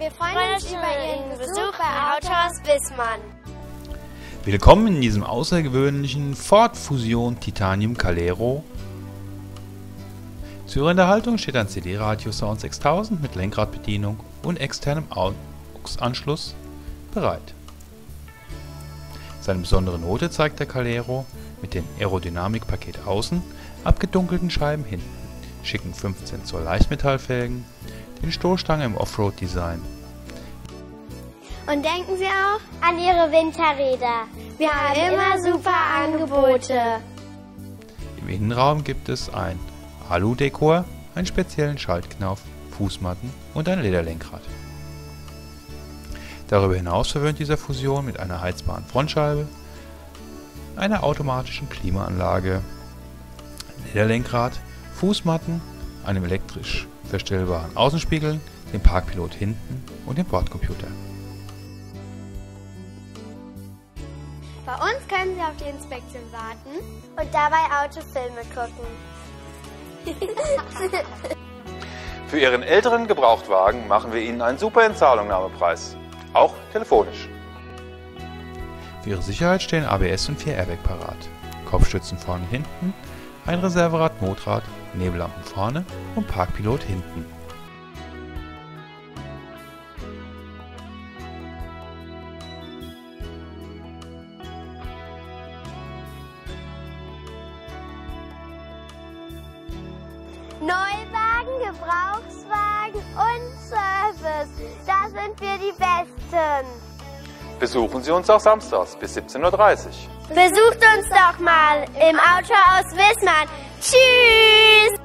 Wir freuen uns über Ihren Besuch bei Autohaus Wissmann. Willkommen in diesem außergewöhnlichen Ford Fusion Titanium Calero. Zu Ihrer Unterhaltung steht ein CD-Radio Sound 6000 mit Lenkradbedienung und externem AUX-Anschluss bereit. Seine besondere Note zeigt der Calero mit dem Aerodynamik-Paket außen, abgedunkelten Scheiben hinten, schicken 15 Zoll Leichtmetallfelgen, den Stoßstangen im Offroad-Design. Und denken Sie auch an Ihre Winterräder. Wir haben immer super Angebote. Im Innenraum gibt es ein Alu-Dekor, einen speziellen Schaltknauf, Fußmatten und ein Lederlenkrad. Darüber hinaus verwöhnt dieser Fusion mit einer heizbaren Frontscheibe, einer automatischen Klimaanlage, Lederlenkrad, Fußmatten, einem elektrisch verstellbaren Außenspiegel, dem Parkpilot hinten und dem Bordcomputer. Bei uns können Sie auf die Inspektion warten und dabei Autofilme gucken. Für Ihren älteren Gebrauchtwagen machen wir Ihnen einen super Entzahlungnahmepreis, auch telefonisch. Für Ihre Sicherheit stehen ABS und 4 Airbag parat, Kopfstützen vorne und hinten, ein Reserverad, Notrad, Nebellampen vorne und Parkpilot hinten. Neuwagen, Gebrauchswagen und Service. Da sind wir die Besten. Besuchen Sie uns auch samstags bis 17:30 Uhr. Besucht uns doch mal im Autohaus Wissmann. Tschüss!